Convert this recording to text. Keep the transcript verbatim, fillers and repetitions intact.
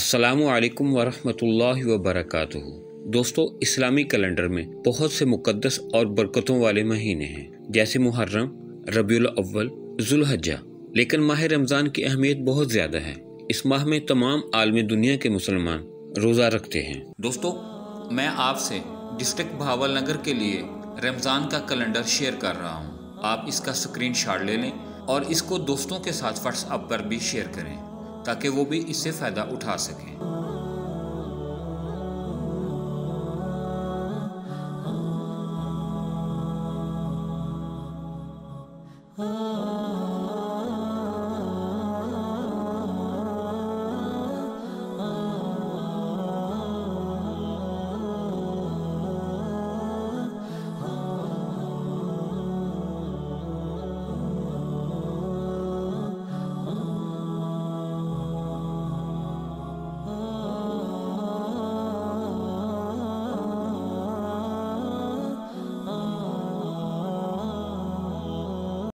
अस्सलामु अलैकुम वरहमतुल्लाहि वबरकातुहू। दोस्तों, इस्लामी कैलेंडर में बहुत से मुक़द्दस और बरकतों वाले महीने हैं, जैसे मुहर्रम, रबीउल अव्वल, ज़ुल्हिज्जा। लेकिन माह रमज़ान की अहमियत बहुत ज़्यादा है। इस माह में तमाम आलमी दुनिया के मुसलमान रोज़ा रखते हैं। दोस्तों, मैं आपसे डिस्ट्रिक्ट भावलनगर के लिए रमज़ान का कैलेंडर शेयर कर रहा हूँ। आप इसका स्क्रीनशॉट ले लें और इसको दोस्तों के साथ व्हाट्सएप पर भी शेयर करें ताकि वो भी इससे फ़ायदा उठा सकें।